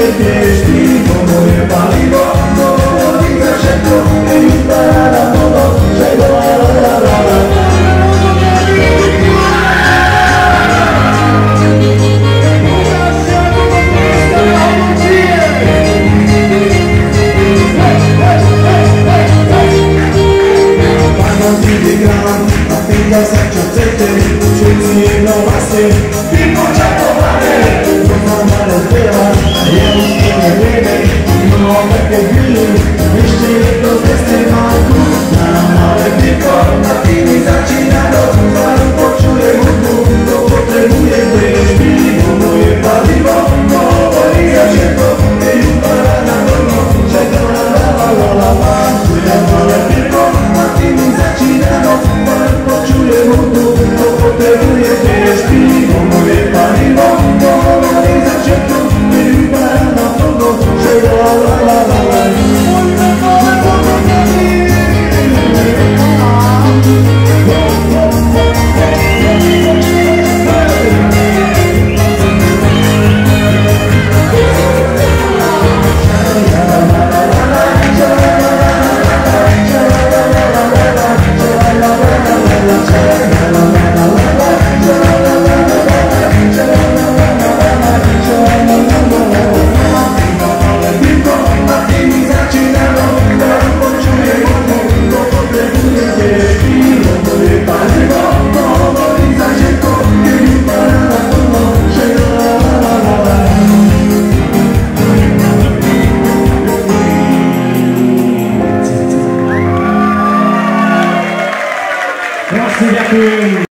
potrebujete špívo, moje palivo, dovolí za všetko, vypadá na todo, že pýta sa, čo chcete, všetci jedno vlastne, vypočať to hlavne, to nám malo spieva, ja už to nevieme, no také chvíli, ešte niekto z dnesnej malku, nám malé pivo, a tými začína noc, zvaru počuje hudbu, to potrebujete, špívo, moje palivo, to hovorí za všetko, keď upadá na torno, že to la, ja malé pivo, a tými začína noc, počuje hudbu, to potrebujete, špívo, moje palivo, to hovorí za všetko, keď vypadá na plno, že la. Ďakujem.